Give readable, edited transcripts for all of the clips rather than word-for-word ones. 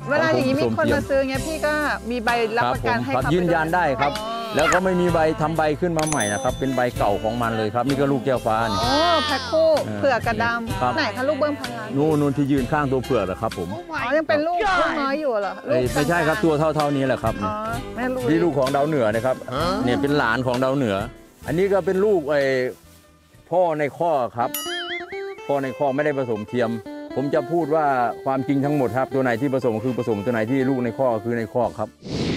เวลาอย่างนี้มีคนมาซื้อเงี้ยพี่ก็มีใบรับประกันให้เขายืนยันได้ครับแล้วก็ไม่มีใบทำใบขึ้นมาใหม่นะครับเป็นใบเก่าของมันเลยครับนี่ก็ลูกแก้วฟ้านี่โอ้แพ็คคู่เผือกกระดำไหนคะลูกเบิ้มพันล้านนู่นที่ยืนข้างตัวเผือกนะครับผมอ๋อยังเป็นลูกน้อยอยู่เหรอไม่ใช่ครับตัวเท่านี้แหละครับนี่ลูกของดาวเหนือนะครับเนี่ยเป็นหลานของดาวเหนืออันนี้ก็เป็นลูกพ่อในข้อครับพ่อในข้อไม่ได้ผสมเทียมผมจะพูดว่าความจริงทั้งหมดครับตัวไหนที่ผสมคือผสมตัวไหนที่ลูกในข้อคือในข้อครับ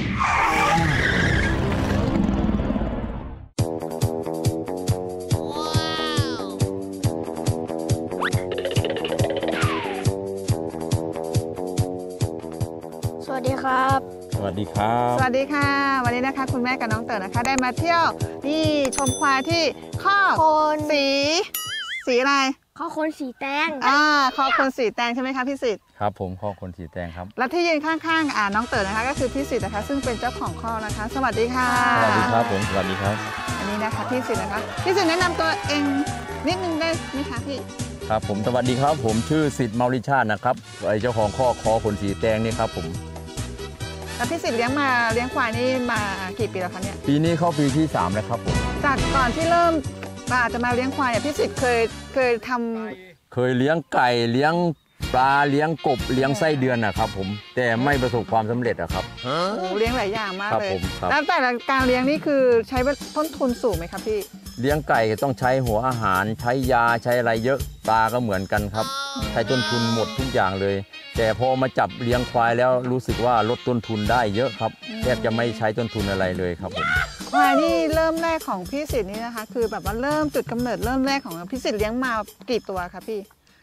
สวัสดีครับสวัสดีครับสวัสดีค่ะวันนี้นะคะคุณแม่กับน้องเต๋อนะคะได้มาเที่ยวนี่ชมควายที่ข้อคนสีอะไรข้อคนสีแดงข้อคนสีแดงใช่ไหมคะพี่สิทธิ์ครับผมข้อคนสีแดงครับและที่ยืนข้างๆน้องเต๋อนะคะก็คือพี่สิทธิ์นะคะซึ่งเป็นเจ้าของข้อนะคะสวัสดีค่ะสวัสดีครับผมสวัสดีครับอันนี้นะคะพี่สิทธิ์นะคะพี่สิทธิ์แนะนำตัวเองนิดนึงได้ไหมคะพี่ครับผมสวัสดีครับผมชื่อสิทธิ์เมาริชาตินะครับเจ้าของข้อคนสีแดงนี่ครับผมแล้วพี่สิทธิ์เลี้ยงควายนี่มากี่ปีแล้วคะเนี่ยปีนี้เข้าปีที่3แล้วครับผมจากก่อนที่เริ่มจะมาเลี้ยงควายพี่สิทธิ์เคยทำเคยเลี้ยงไก่เลี้ยงปลาเลี้ยงกบเลี้ยงไส้เดือนนะครับผมแต่ไม่ประสบความสำเร็จครับเลี้ยงหลายอย่างมากเลยแล้วแต่การเลี้ยงนี่คือใช้ต้นทุนสูงไหมครับพี่เลี้ยงไก่ต้องใช้หัวอาหารใช้ยาใช้อะไรเยอะปลาก็เหมือนกันครับใช้ต้นทุนหมดทุกอย่างเลยแต่พอมาจับเลี้ยงควายแล้วรู้สึกว่าลดต้นทุนได้เยอะครับแทบจะไม่ใช้ต้นทุนอะไรเลยครับผมควายนี่เริ่มแรกของพี่สิทธิ์นี่นะคะคือแบบว่าเริ่มจุดกำเนิดเริ่มแรกของพี่สิทธิ์เลี้ยงมากี่ตัวครับพี่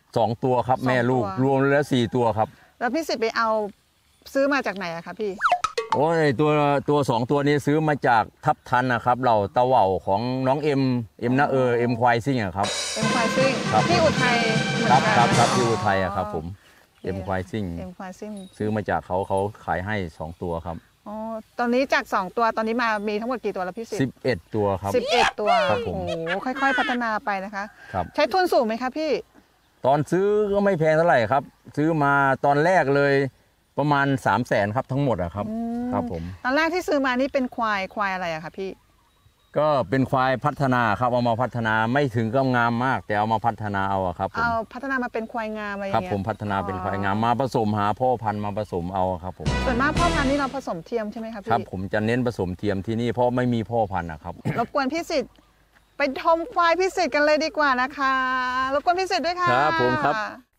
2 ตัวครับแม่ลูกรวมแล้ว4 ตัวครับแล้วพี่สิทธิ์ไปเอาซื้อมาจากไหนอะคะพี่โอ้ยตัว2 ตัวนี้ซื้อมาจากทับทันนะครับเราตะเหว่าของน้องเอ็มนะเอ็มควายซิ่งอะครับเอ็มควายซิ่งที่อุทัยครับที่อุทัยอะครับผมเอ็มควายซิ่งซื้อมาจากเขาขายให้2 ตัวครับอ๋อตอนนี้จาก2 ตัวตอนนี้มีทั้งหมดกี่ตัวแล้วพี่สิทธิ์11 ตัวครับ11 ตัวโอ้โหค่อยๆพัฒนาไปนะคะใช้ทุนสูงไหมครับพี่ตอนซื้อก็ไม่แพงเท่าไหร่ครับซื้อมาตอนแรกเลยประมาณ300,000ครับทั้งหมดอะครับครับผมตอนแรกที่ซื้อมานี่เป็นควายอะไรอะครับพี่ก็เป็นควายพัฒนาครับเอามาพัฒนาไม่ถึงก็งามมากแต่เอามาพัฒนาเอาครับผมเอาพัฒนามาเป็นควายงามอะไรอย่างเงี้ยครับผมพัฒนาเป็นควายงามมาผสมหาพ่อพันธุ์มาผสมเอาครับผมส่วนมากพ่อพันธุ์นี่เราผสมเทียมใช่ไหมครับพี่ครับผมจะเน้นผสมเทียมที่นี่เพราะไม่มีพ่อพันธุ์นะครับรบกวนพี่สิทธิ์ไปชมควายพี่สิทธิ์กันเลยดีกว่านะคะรบกวนพี่สิทธิ์ด้วยค่ะครับผมครับ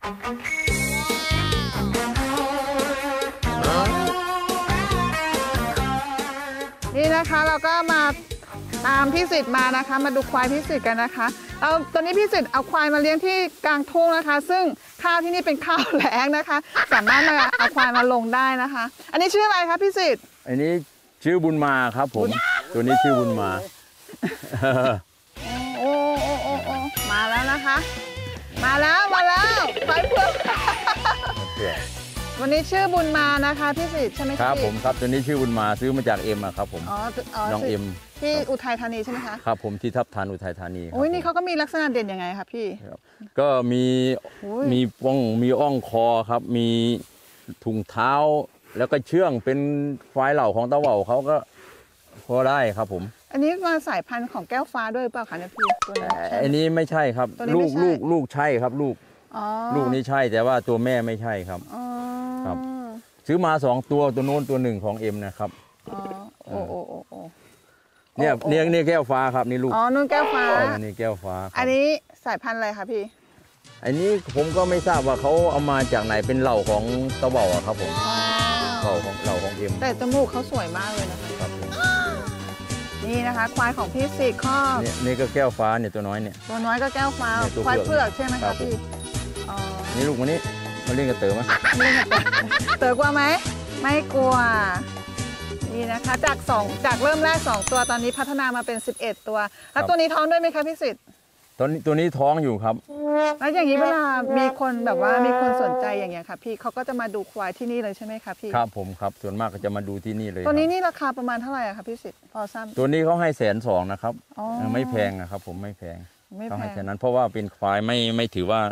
นี่นะคะเราก็มาตามพี่สิทธิ์มานะคะมาดูควายพี่สิทธิ์กันนะคะตอนนี้พี่สิทธิ์เอาควายมาเลี้ยงที่กลางทุ่งนะคะซึ่งข้าวที่นี่เป็นข้าวแล้งนะคะสามารถมาเอาควายมาลงได้นะคะอันนี้ชื่ออะไรคะพี่สิทธิ์อันนี้ชื่อบุญมาครับผมตัวนี้ชื่อบุญมาโอ้มาแล้วนะคะมาแล้วควายเผือกวันนี้ชื่อบุญมานะคะพี่สิทธิ์ใช่ไหมครับผมครับตัวนี้ชื่อบุญมาซื้อมาจากเอ็มครับผมน้องเอ็มที่อุทัยธานีใช่ไหมคะครับผมที่ทับทันอุทัยธานีโอ้ยนี่เขาก็มีลักษณะเด่นยังไงครับพี่ก็มีอ่องคอครับมีถุงเท้าแล้วก็เชื่องเป็นควายเหล่าของตะเหว่าเขาก็พอได้ครับผมอันนี้มาสายพันธุ์ของแก้วฟ้าด้วยเปล่าคะเนี่ยพี่ตัวนี้อันนี้ไม่ใช่ครับลูกใช่ครับลูกนี้ใช่แต่ว่าตัวแม่ไม่ใช่ครับครับซื้อมา2 ตัวตัวโน้นตัว1ของเอ็มนะครับโอ้เนี่ยแก้วฟ้าครับนี่ลูกนู่นแก้วฟ้านี่แก้วฟ้าอันนี้สายพันธุ์อะไรคะพี่อันนี้ผมก็ไม่ทราบว่าเขาเอามาจากไหนเป็นเหล่าของตะเหว่าครับผมเหล่าของเอ็มแต่จมูกเขาสวยมากเลยนะครับนี่นะคะควายของพี่สิทธิ์ข้อนี่ก็แก้วฟ้าเนี่ยตัวน้อยก็แก้วฟ้าควายเผือกใช่ไหมครับพี่นี่ลูกวันนี้มาเล่นกับเต๋อไหมเต๋อกลัวไหมไม่กลัวนี่นะคะจากเริ่มแรก2 ตัวตอนนี้พัฒนามาเป็น11 ตัวแล้วตัวนี้ท้องด้วยไหมคะพี่สิทธิ์ตัวนี้ท้องอยู่ครับแล้วอย่างนี้เวลามีคนแบบว่ามีคนสนใจอย่างเงี้ยค่ะพี่เขาก็จะมาดูควายที่นี่เลยใช่ไหมคะพี่ครับผมครับส่วนมากก็จะมาดูที่นี่เลยตัวนี้นี่ราคาประมาณเท่าไหร่คะพี่สิทธิ์พอทราบตัวนี้เขาให้120,000นะครับไม่แพงนะครับผมไม่แพงเขาให้แค่นั้นเพราะว่าเป็นควายไม่ถือว่าคว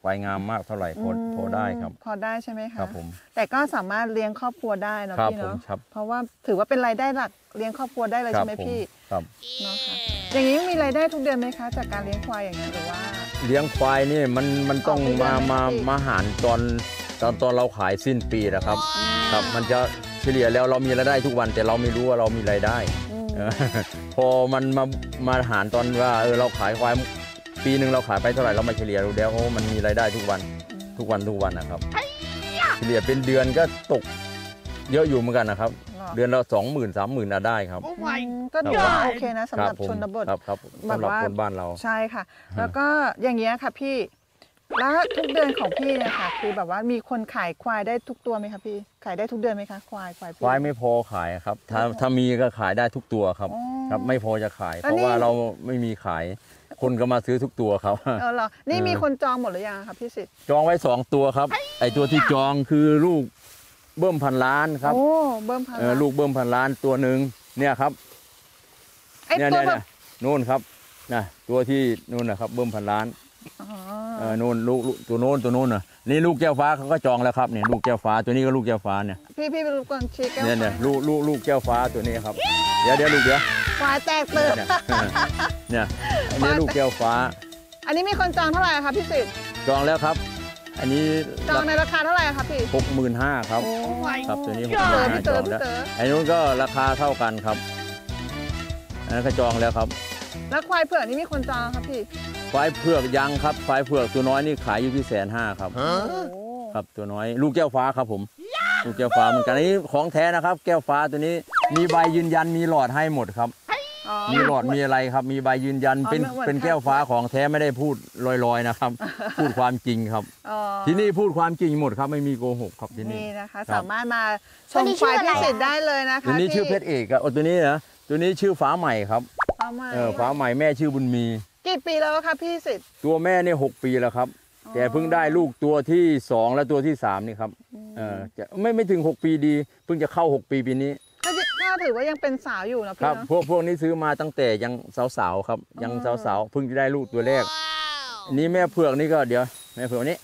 ควายงามมากเท่าไหร่พอได้ครับพอได้ใช่ไหมคะครับผมแต่ก็สามารถเลี้ยงครอบครัวได้เนาะพี่เนาะครับเพราะว่าถือว่าเป็นรายได้หลักเลี้ยงครอบครัวได้เลยใช่ไหมพี่ครับเนาะค่ะอย่างนี้มีรายได้ทุกเดือนไหมคะจากการเลี้ยงควายอย่างเงี้ยหรือว่าเลี้ยงควายนี่มันต้องมาหารตอนเราขายสิ้นปีนะครับครับมันจะเฉลี่ยแล้วเรามีรายได้ทุกวันแต่เราไม่รู้ว่าเรามีรายได้พอมันมาหารตอนว่าเราขายควายปีหนึ่งเราขายไปเท่าไหร่เรามาเฉลี่ยดูแล้วมันมีรายได้ทุกวันนะครับเฉลี่ยเป็นเดือนก็ตกเยอะอยู่เหมือนกันนะครับเดือนละ20,000-30,000ได้ครับก็ถือว่าโอเคนะสำหรับชนบทครับสำหรับคนบ้านเราใช่ค่ะแล้วก็อย่างเงี้ยค่ะพี่แล้วทุกเดือนของพี่เนี่ยค่ะคือแบบว่ามีคนขายควายได้ทุกตัวไหมคะพี่ขายได้ทุกเดือนไหมคะควายไม่พอขายครับถ้ามีก็ขายได้ทุกตัวครับไม่พอจะขายเพราะว่าเราไม่มีขายคนก็มาซื้อทุกตัวครับเหรอนี่มีคนจองหมดหรือยังครับพี่สิทธิ์จองไว้2ตัวครับไอตัวที่จองคือลูกเบิ้มพันล้านครับเบิ้มพันล้านลูกเบิ้มพันล้านตัวหนึ่งเนี่ยครับเนี่ยนู่นครับนะตัวที่นู่นนะครับเบิ้มพันล้านนู่นลูกตัวโน้นน่ะนี่ลูกแก้วฟ้าเขาก็จองแล้วครับเนี่ยลูกแก้วฟ้าตัวนี้ก็ลูกแก้วฟ้าเนี่ยพี่เป็นลูกก่อนชี้แก้วเนี่ยลูกแก้วฟ้าตัวนี้ครับเดี๋ยวลูกควายแตกตื่นเนี่ยอันนี้ลูกแก้วฟ้าอันนี้มีคนจองเท่าไหร่ครับพี่สิทธิ์จองแล้วครับอันนี้จองในราคาเท่าไหร่ครับพี่ 65,000ครับครับตัวนี้65,000จองแล้วไอ้นู้นก็ราคาเท่ากันครับอันนั้นก็จองแล้วครับแล้วควายเผือกนี่มีคนจองครับพี่ควายเผือกยังครับควายเผือกตัวน้อยนี่ขายอยู่ที่150,000ครับครับตัวน้อยลูกแก้วฟ้าครับผมลูกแก้วฟ้าเหมือนกันอันนี้ของแท้นะครับแก้วฟ้าตัวนี้มีใบยืนยันมีหลอดให้หมดครับมีหลอดมีอะไรครับมีใบยืนยันเป็นแก้วฟ้าของแท้ไม่ได้พูดลอยๆนะครับพูดความจริงครับที่นี่พูดความจริงหมดครับไม่มีโกหกครับที่นี่นะคะสามารถมาชมควายพิเศษได้เลยนะคะตัวนี้ชื่อเพชรเอกครับตัวนี้นะตัวนี้ชื่อฟ้าใหม่ครับฟ้าใหม่แม่ชื่อบุญมีกี่ปีแล้วครับพี่สิทธิ์ตัวแม่เนี่ย6 ปีแล้วครับแต่เพิ่งได้ลูกตัวที่2และตัวที่3นี่ครับจะไม่ถึง6 ปีดีเพิ่งจะเข้า6 ปีปีนี้ก็ถือว่ายังเป็นสาวอยู่นะพี่ครับพวกนี้ซื้อมาตั้งแต่ยังสาวๆครับยังสาวๆเพิ่งจะได้ลูกตัวแรกอันนี้แม่เผือกนี่ก็เดี๋ยวแม่เผือกนี้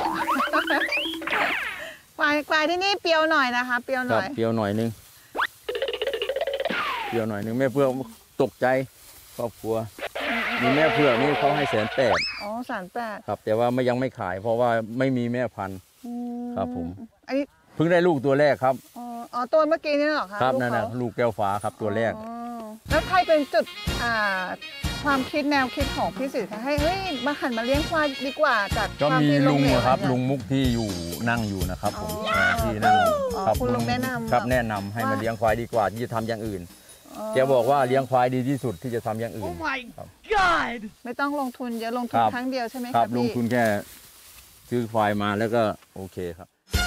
ควายที่นี่เปรี้ยวหน่อยนะคะเปรี้ยวหน่อยเปรี้ยวหน่อยนึงแม่เผือกตกใจครอบครัวมีแม่เผือกนี่เขาให้180,000 อ๋อ180,000 ครับแต่ว่ายังไม่ขายเพราะว่าไม่มีแม่พันธุ์ครับผมอันนี้เพิ่งได้ลูกตัวแรกครับอ๋อตัวเมื่อกี้นี่หรอคะครับนั่นนะลูกแก้วฟ้าครับตัวแรกแล้วใครเป็นจุดความคิดแนวคิดของพี่สิทธิ์ให้มาหันมาเลี้ยงควายดีกว่าจากก็มีลุงครับลุงมุกที่นั่งอยู่นะครับผมที่นั่งครับคุณลุงแนะนำครับแนะนำให้มาเลี้ยงควายดีกว่าที่จะทำอย่างอื่นแกบอกว่าเลี้ยงควายดีที่สุดที่จะทำอย่างอื่นไม่ต้องลงทุนเยอะลงทุนครั้งเดียวใช่ไหมครับลงทุนแค่ซื้อควายมาแล้วก็โอเคครับ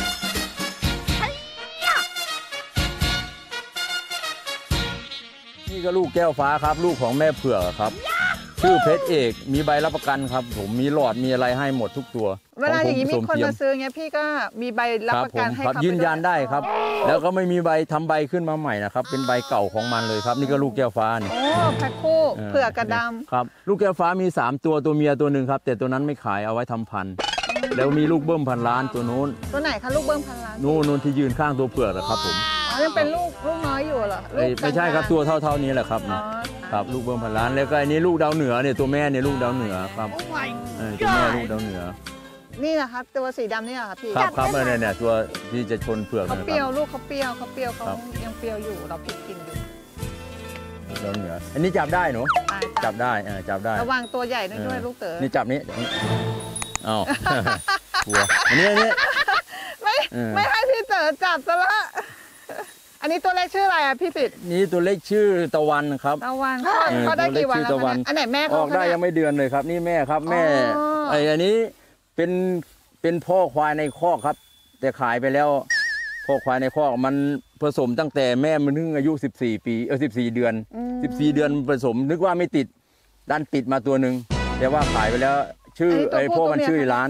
นี่ก็ลูกแก้วฟ้าครับลูกของแม่เผือกครับชื่อเพชรเอกมีใบรับประกันครับผมมีหลอดมีอะไรให้หมดทุกตัวเวลาอย่างนี้มีคนมาซื้อเงี้ยพี่ก็มีใบรับประกันให้เขายืนยันได้ครับแล้วก็ไม่มีใบทำใบขึ้นมาใหม่นะครับเป็นใบเก่าของมันเลยครับนี่ก็ลูกแก้วฟ้านี่แพ็คคู่เผือกกระดำครับลูกแก้วฟ้ามี3ตัวตัวเมียตัวหนึ่งครับแต่ตัวนั้นไม่ขายเอาไว้ทำพันธุ์แล้วมีลูกเบิ้มพันล้านตัวนู้นตัวไหนคะลูกเบิ้มพันล้านนู้นที่ยืนข้างตัวเผือกนะครับผมยังเป็นลูกน้อยอยู่เหรอไม่ใช่ครับตัวเท่านี้แหละครับครับลูกเบิ้มพันล้านแล้วก็อันนี้ลูกดาวเหนือเนี่ยตัวแม่เนี่ยลูกดาวเหนือครับตัวแม่ลูกดาวเหนือนี่นะครับตัวสีดำนี่เหรอครับพี่ครับเนี่ยตัวที่จะชนเผือกเขาเปรี้ยวลูกเขาเปรี้ยวเขายังเปรี้ยวอยู่เราผิดกินอยู่ดาวเหนืออันนี้จับได้หนูจับได้ระวังตัวใหญ่ด้วยลูกเต๋อนี่จับนี้อ้าวกลัวอันนี้ไม่ให้พี่เต๋อจับซะละอันนี้ตัวเล็กชื่ออะไรอ่ะพี่สิทธิ์นี่ตัวเล็กชื่อตะวันครับตะวันเขาได้กี่วันแล้วอันไหนแม่ออกได้ยังไม่เดือนเลยครับนี่แม่ครับแม่อันนี้เป็นพ่อควายในคอกครับแต่ขายไปแล้วพ่อควายในคอกมันผสมตั้งแต่แม่มันเพิ่งอายุ14 ปี14 เดือน14 เดือนผสมนึกว่าไม่ติดดันติดมาตัวหนึ่งแต่ว่าขายไปแล้วชื่อไอ้พ่อมันชื่อร้าน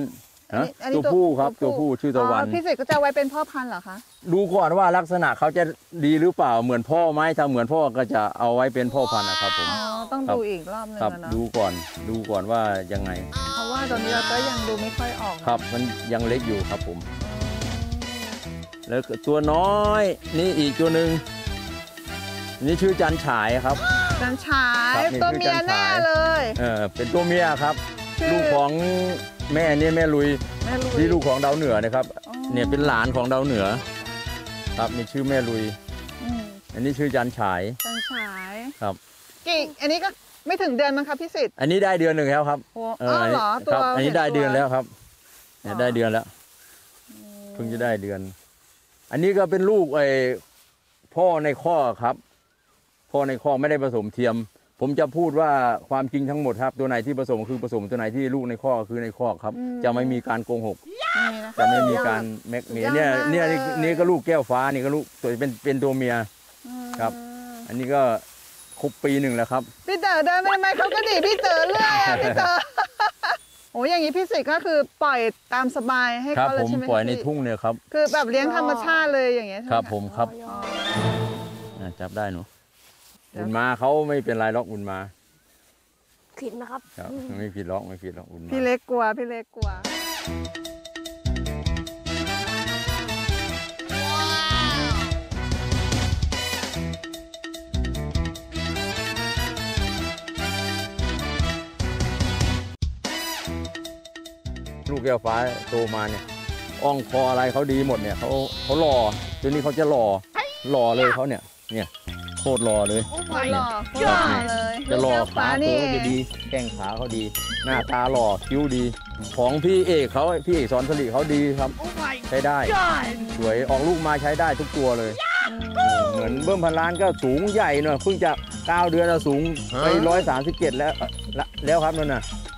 ตัวผู้ครับตัวผู้ชื่อตะวันพี่สิทธิ์ก็จะเอาไว้เป็นพ่อพันธุ์เหรอคะดูก่อนว่าลักษณะเขาจะดีหรือเปล่าเหมือนพ่อไหมถ้าเหมือนพ่อก็จะเอาไว้เป็นพ่อพันธุ์นะครับผมต้องดูอีกรอบนึงครับนะเนาะดูก่อนว่ายังไงเพราะว่าตอนนี้เราก็ยังดูไม่ค่อยออกครับมันยังเล็กอยู่ครับผม แล้วตัวน้อยนี่อีกตัวหนึ่งนี่ชื่อจันฉายครับจันฉายครับนี่ตัวเมียคือจันฉายแน่เลยเป็นตัวเมียครับชื่อลูกของแม่นี่แม่ลุยแม่ลุยที่ลูกของดาวเหนือนะครับอ๋อเนี่ยเป็นหลานของดาวเหนือ ครับนี่ชื่อแม่ลุยอืมอันนี้ชื่อจันฉายจันฉายครับกี่อันนี้ก็ไม่ถึงเดือนมั้งครับพี่สิทธิ์อันนี้ได้เดือนหนึ่งแล้วครับโอ้เหรอตัวครับอันนี้ได้เดือนแล้วครับเนี่ยอ๋อได้เดือนแล้วเพิ่งจะได้เดือน อันนี้ก็เป็นลูกพ่อในข้อครับ พ่อในข้อไม่ได้ผสมเทียม ผมจะพูดว่าความจริงทั้งหมดครับ ตัวไหนที่ผสมคือผสมตัวไหนที่ลูกในข้อคือในข้อครับ จะไม่มีการโกหกนี่นะคะจะไม่มีการแม็กเมียเนี่ยสุดยอดมากเนี่ยเลยนี่ก็ลูกแก้วฟ้านี่ก็ลูกตัวเป็นตัวเมีย ครับ อันนี้ก็ครบปีหนึ่งแล้วครับพี่เต๋อเดินไปทำไมเขาก็ดีพี่เต๋อเรื่อยอ่ะพี่เต๋อ โอ้อย่างนี้พี่สิทธิ์ก็คือปล่อยตามสบายให้ครับเขาเลผยมใช่ไหมปล่อยในพี่ทุ่งเนี่ยครับคือแบบเลี้ยงธรรมชาติเลยอย่างเงี้ยใช่ไหมครับผมครับอ๋อจับได้หนูอุ่นมาเขาไม่เป็นไรหรอกอุ่นมาขิดนะครับครับไม่ผิดหรอกไม่ผิดหรอกอุ่นมาพี่เล็กกลัวพี่เล็กกลัวลูกแก้วฟ้าโตมาเนี่ยอ่องคออะไรเขาดีหมดเนี่ยเขาหล่อตัวนี้เขาจะหล่อเลยเขาเนี่ยโคตรหล่อเลยหล่อเนี่ยหล่อเลยจะหล่อลูกแก้วฟ้าขานี่เขาจะดีแข้งขาเขาดี หน้าตาหล่อคิ้วดี ของพี่เอกสอนผลิตเขาดีครับใช้ได้สวยออกลูกมาใช้ได้ทุกตัวเลยเหมือนเบิ้มพันล้านก็สูงใหญ่หน่อยเพิ่งจะ9 เดือนแล้วสูงไป137แล้วครับนั่นน่ะ